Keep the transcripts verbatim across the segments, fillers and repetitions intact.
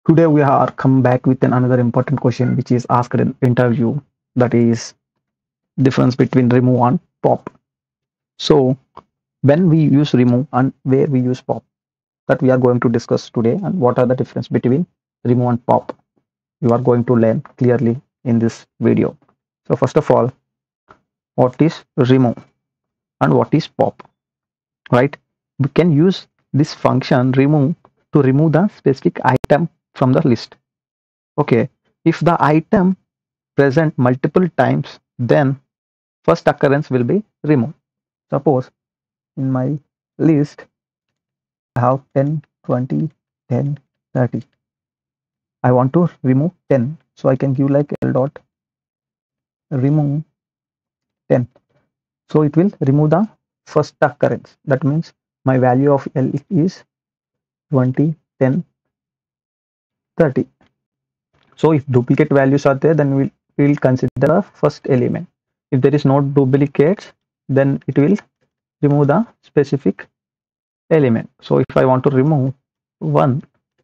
Today we are come back with an another important question which is asked in interview, that is difference between remove and pop. So when we use remove and where we use pop, that we are going to discuss today, and what are the difference between remove and pop, you are going to learn clearly in this video. So first of all, what is remove and what is pop, right? We can use this function remove to remove the specific item from the list. Okay, if the item present multiple times, then first occurrence will be removed. Suppose in my list I have ten, twenty, ten, thirty. I want to remove ten, so I can give like L dot remove ten. So it will remove the first occurrence. That means my value of L is twenty, ten, thirty. So if duplicate values are there, then we'll, we'll consider the first element. If there is no duplicates, then it will remove the specific element. So if I want to remove one,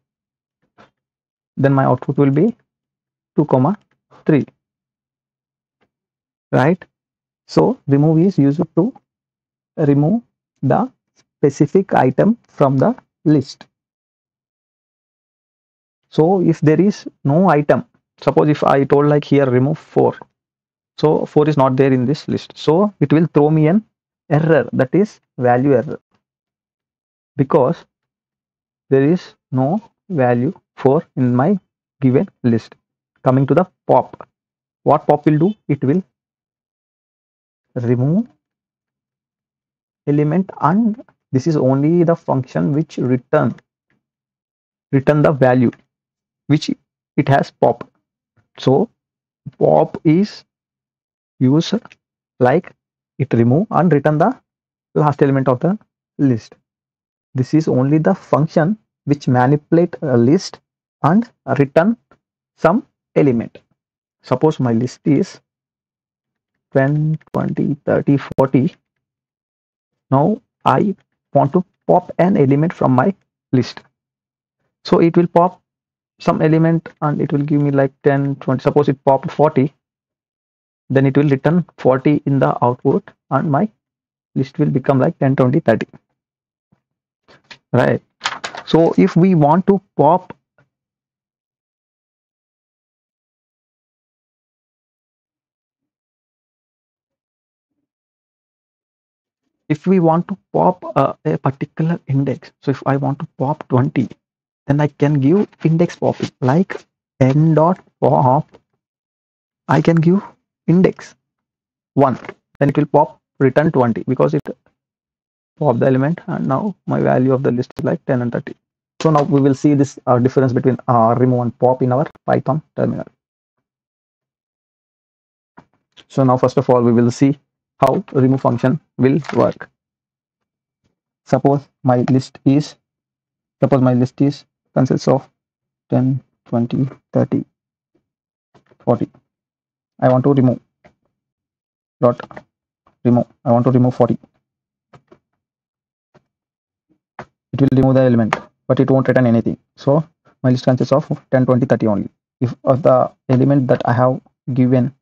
then my output will be two comma three, right? So remove is used to remove the specific item from the list. So if there is no item, suppose if I told like here remove four, so four is not there in this list, so it will throw me an error, that is value error, because there is no value four in my given list. Coming to the pop, what pop will do, it will remove element, and this is only the function which return return the value which it has pop. So pop is used like it remove and return the last element of the list. This is only the function which manipulate a list and return some element. Suppose my list is ten, twenty, thirty, forty. Now I want to pop an element from my list. So it will pop some element and it will give me like ten, twenty. Suppose it popped forty, then it will return forty in the output and my list will become like ten, twenty, thirty, right? So if we want to pop if we want to pop uh, a particular index, so if I want to pop twenty, then I can give index popping like n dot pop. I can give index one, then it will pop return twenty because it pop the element, and now my value of the list is like ten and thirty. So now we will see this uh, difference between uh, remove and pop in our Python terminal. So now first of all we will see how remove function will work. Suppose my list is suppose my list is consists of ten, twenty, thirty, forty. I want to remove dot remove. I want to remove forty. It will remove the element, but it won't return anything. So my list consists of ten, twenty, thirty only. If of the element that I have given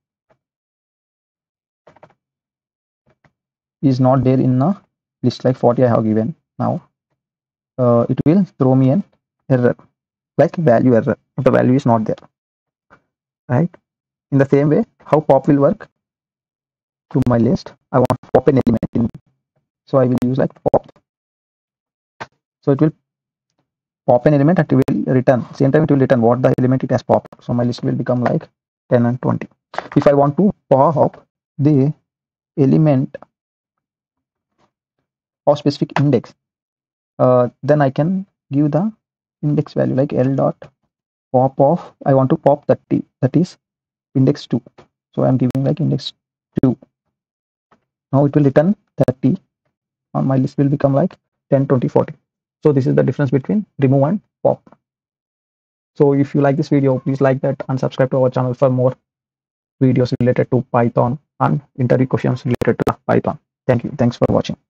is not there in a list, like forty I have given, now uh, it will throw me an error like value error if the value is not there, right? In the same way, how pop will work, to my list I want to pop an element in, so I will use like pop. So it will pop an element and it will return, same time it will return what the element it has popped. So my list will become like ten and twenty. If I want to pop the element of specific index, uh, then I can give the index value like L dot pop of, I want to pop thirty, that is index two, so I'm giving like index two. Now it will return thirty, and my list will become like ten, twenty, forty. So this is the difference between remove and pop. So if you like this video, please like that and subscribe to our channel for more videos related to Python and interview questions related to Python. Thank you. Thanks for watching.